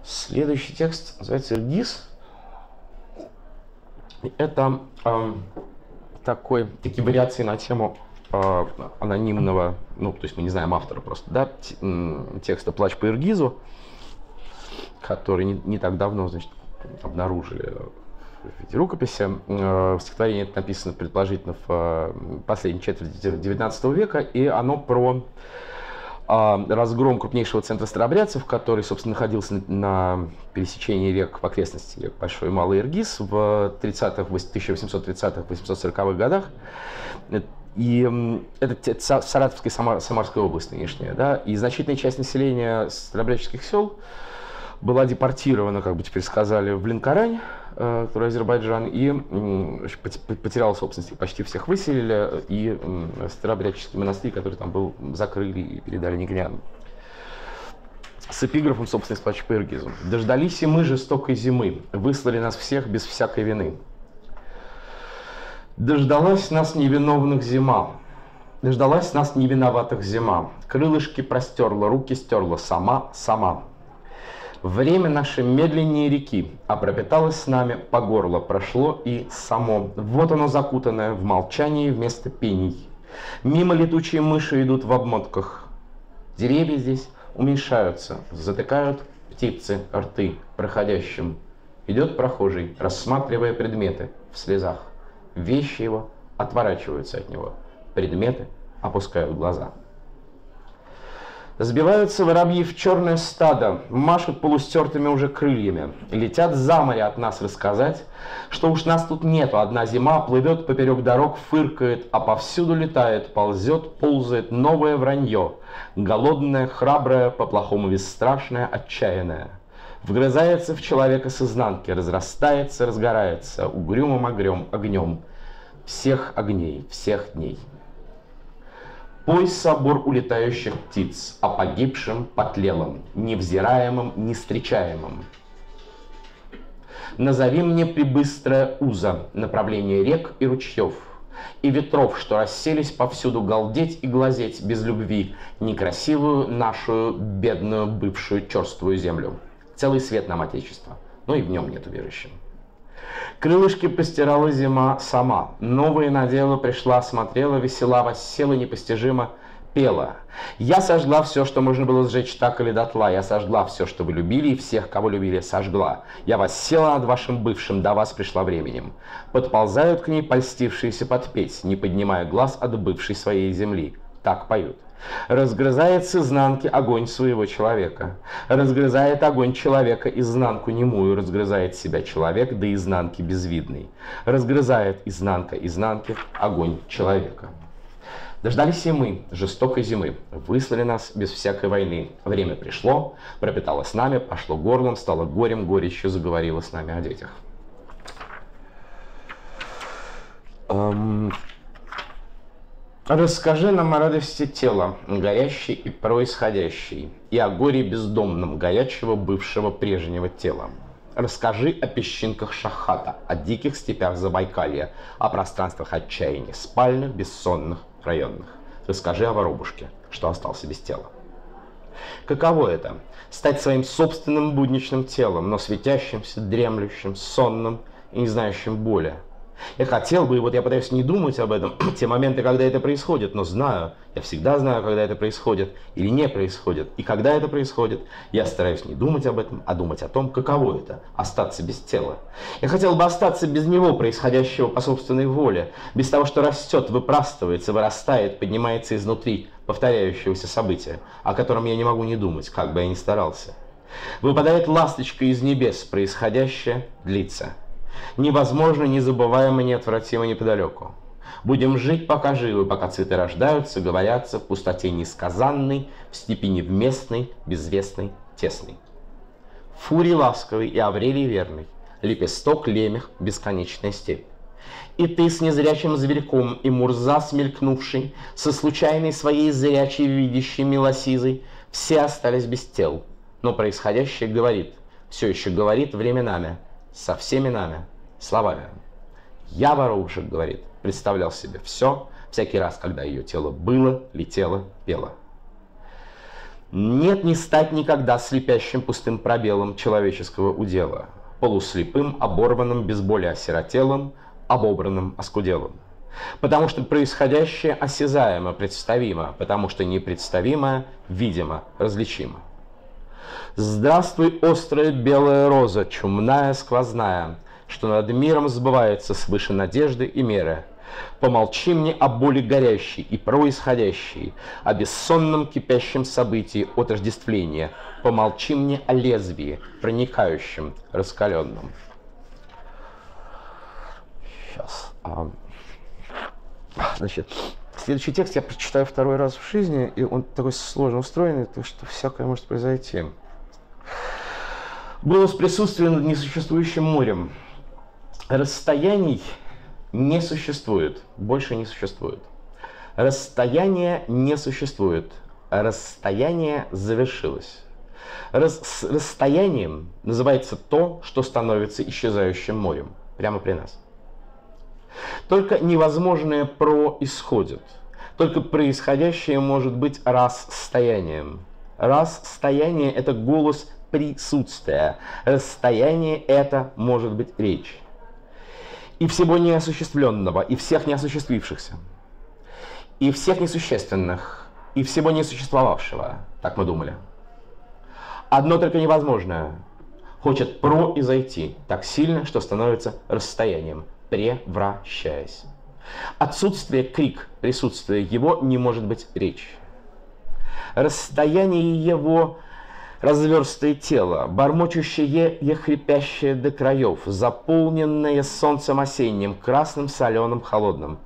Следующий текст называется «Иргиз». Это такие вариации на тему анонимного, ну, то есть мы не знаем автора просто, да, текста «Плач по Иргизу», который не так давно, значит, обнаружили в виде рукописи. Стихотворение это написано предположительно в последней четверти XIX века, и оно про разгром крупнейшего центра старообрядцев, который, собственно, находился на пересечении рек в окрестности рек Большой и Малый Иргиз в 1830-840-х годах. И это Саратовская и Самарская область нынешняя, да, и значительная часть населения старообрядческих сел была депортирована, как бы теперь сказали, в Ленкорань, который Азербайджан, и потеряла собственность, почти всех выселили, и старообрядческий монастырь, который там был, закрыли и передали нигерянам. С эпиграфом, собственно, из «Плача по Иргизу». «Дождались и мы жестокой зимы, выслали нас всех без всякой вины. Дождалась нас невиновных зима, дождалась нас невиноватых зима, крылышки простерла, руки стерла сама. Время наше медленнее реки, а пропиталось с нами по горло, прошло и само. Вот оно закутанное в молчании вместо пений. Мимо летучие мыши идут в обмотках. Деревья здесь уменьшаются, затыкают птицы рты проходящим. Идет прохожий, рассматривая предметы в слезах. Вещи его отворачиваются от него, предметы опускают глаза. Сбиваются воробьи в черное стадо, машут полустертыми уже крыльями, летят за море от нас рассказать, что уж нас тут нету, одна зима плывет поперек дорог, фыркает, а повсюду летает, ползет, ползает новое вранье, голодное, храброе, по-плохому бесстрашное, отчаянное. Вгрызается в человека с изнанки, разрастается, разгорается угрюмым огнем всех огней, всех дней. Пой собор улетающих птиц о погибшем, потлелом, невзираемом, нестречаемом. Назови мне прибыстрое узо направление рек и ручьев, и ветров, что расселись повсюду галдеть и глазеть без любви некрасивую нашу бедную бывшую черствую землю. Целый свет нам Отечество, но и в нем нет убежища. Крылышки постирала зима сама, новые надела, пришла, смотрела, весела, воссела, непостижимо пела. Я сожгла все, что можно было сжечь так или дотла, я сожгла все, что вы любили, и всех, кого любили, сожгла. Я воссела над вашим бывшим, до вас пришла временем. Подползают к ней польстившиеся подпеть, не поднимая глаз от бывшей своей земли. Так поют. Разгрызает с изнанки огонь своего человека. Разгрызает огонь человека изнанку немую. Разгрызает себя человек до изнанки безвидный. Разгрызает изнанка изнанки огонь человека. Дождались и мы жестокой зимы. Выслали нас без всякой войны. Время пришло, пропитало с нами, пошло горлом, стало горем, горечью заговорило с нами о детях. Расскажи нам о радости тела, горящей и происходящей, и о горе бездомном, горячего бывшего прежнего тела. Расскажи о песчинках Шахата, о диких степях Забайкалья, о пространствах отчаяния, спальных, бессонных, районных. Расскажи о воробушке, что остался без тела. Каково это – стать своим собственным будничным телом, но светящимся, дремлющим, сонным и не знающим боли? Я хотел бы, и вот я пытаюсь не думать об этом, те моменты, когда это происходит, но знаю, я всегда знаю, когда это происходит или не происходит. И когда это происходит, я стараюсь не думать об этом, а думать о том, каково это – остаться без тела. Я хотел бы остаться без него, происходящего по собственной воле, без того, что растет, выпрастывается, вырастает, поднимается изнутри повторяющегося события, о котором я не могу не думать, как бы я ни старался. Выпадает ласточка из небес, происходящее длится. Невозможно, незабываемо, неотвратимо неподалеку. Будем жить, пока живы, пока цветы рождаются, говорятся в пустоте несказанной, в степи невместной, безвестной, тесной. Фурий ласковый и Аврелий верный, лепесток лемех, бесконечная степь. И ты с незрячим зверьком, и Мурза смелькнувший, со случайной своей зрячей видящей милосизой, все остались без тел, но происходящее говорит, все еще говорит временами, со всеми нами, словами. Я, воробушек, говорит, представлял себе все, всякий раз, когда ее тело было, летело, пело. Нет, не стать никогда слепящим пустым пробелом человеческого удела, полуслепым, оборванным, без боли осиротелым, обобранным, оскуделым. Потому что происходящее осязаемо, представимо, потому что непредставимое видимо, различимо. Здравствуй, острая белая роза, чумная, сквозная, что над миром сбывается свыше надежды и меры. Помолчи мне о боли горящей и происходящей, о бессонном кипящем событии отождествления. Помолчи мне о лезвии, проникающем, раскаленном. Сейчас. Значит, следующий текст я прочитаю второй раз в жизни, и он такой сложно устроенный, что всякое может произойти. Голос присутствия над несуществующим морем. Расстояний не существует, больше не существует. Расстояние не существует, расстояние завершилось. Расстоянием называется то, что становится исчезающим морем, прямо при нас. Только невозможное происходит. Только происходящее может быть расстоянием. Расстояние – это голос присутствия. Расстояние – это может быть речь. И всего неосуществленного, и всех неосуществившихся, и всех несущественных, и всего несуществовавшего, так мы думали. Одно только невозможное хочет произойти так сильно, что становится расстоянием, превращаясь. Отсутствие крик, присутствие его не может быть речь. Расстояние его разверстое тело, бормочущее и хрипящее до краев, заполненное солнцем осенним, красным, соленым, холодным,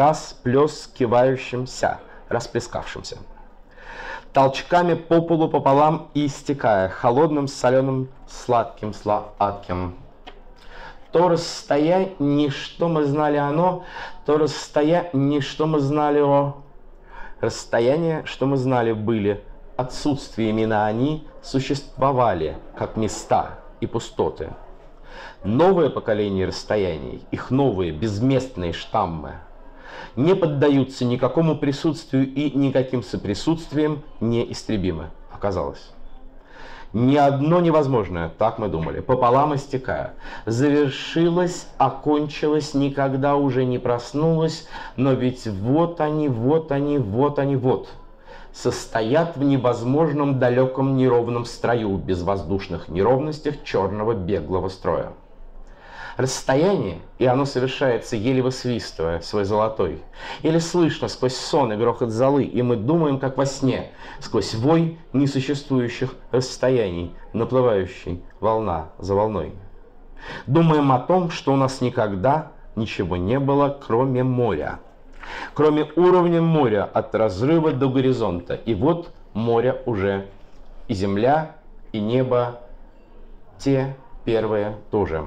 расплескивающимся, расплескавшимся. Толчками по полу пополам и истекая, холодным, соленым, сладким, сладким. То расстояние, что мы знали оно, то расстояние, что мы знали о... Расстояние, что мы знали, были. Отсутствиями на они существовали, как места и пустоты. Новое поколение расстояний, их новые безместные штаммы, не поддаются никакому присутствию и никаким соприсутствием неистребимы, оказалось. Ни одно невозможное, так мы думали, пополам истекая, завершилось, окончилось, никогда уже не проснулось, но ведь вот они, вот они, вот они, вот, состоят в невозможном далеком неровном строю, в безвоздушных неровностях черного беглого строя. Расстояние, и оно совершается, еле высвистывая свой золотой. Или слышно сквозь сон и грохот золы, и мы думаем, как во сне, сквозь вой несуществующих расстояний, наплывающей волна за волной. Думаем о том, что у нас никогда ничего не было, кроме моря. Кроме уровня моря от разрыва до горизонта. И вот море уже, и земля, и небо, те первые тоже.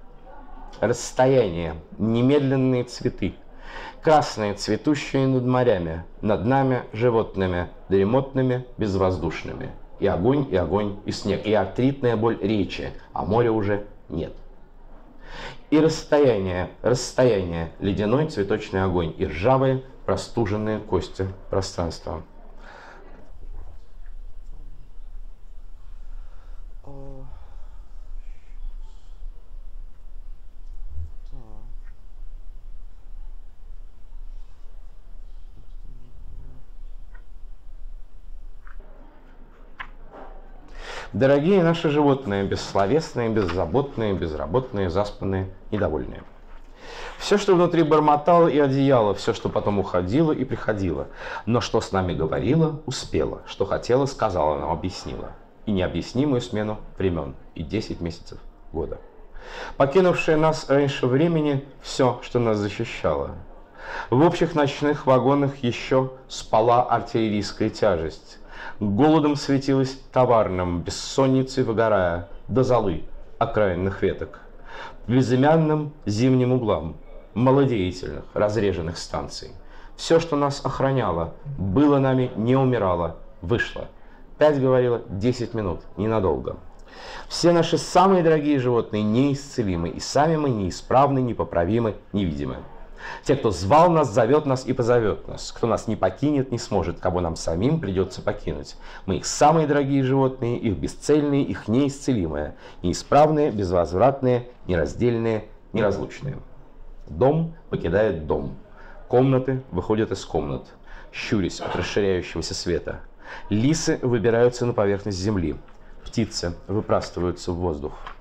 Расстояние, немедленные цветы, красные, цветущие над морями, над нами, животными, дремотными, безвоздушными. И огонь, и снег, и артритная боль речи, а моря уже нет. И расстояние, ледяной цветочный огонь, и ржавые, простуженные кости пространства. Дорогие наши животные, бессловесные, беззаботные, безработные, заспанные, недовольные. Все, что внутри бормотало и одеяло, все, что потом уходило и приходило, но что с нами говорило, успело, что хотела, сказала нам, объяснила. И необъяснимую смену времен, и 10 месяцев года. Покинувшее нас раньше времени все, что нас защищало. В общих ночных вагонах еще спала артиллерийская тяжесть. Голодом светилась товарным, бессонницей выгорая, до золы окраинных веток. Безымянным зимним углам, малодеятельных, разреженных станций. Все, что нас охраняло, было нами, не умирало, вышло. 5 говорила, 10 минут, ненадолго. Все наши самые дорогие животные неисцелимы, и сами мы неисправны, непоправимы, невидимы. Те, кто звал нас, зовет нас и позовет нас. Кто нас не покинет, не сможет, кого нам самим придется покинуть. Мы их самые дорогие животные, их бесцельные, их неисцелимые, неисправные, безвозвратные, нераздельные, неразлучные. Дом покидает дом. Комнаты выходят из комнат, щурясь от расширяющегося света. Лисы выбираются на поверхность земли. Птицы выпрастываются в воздух.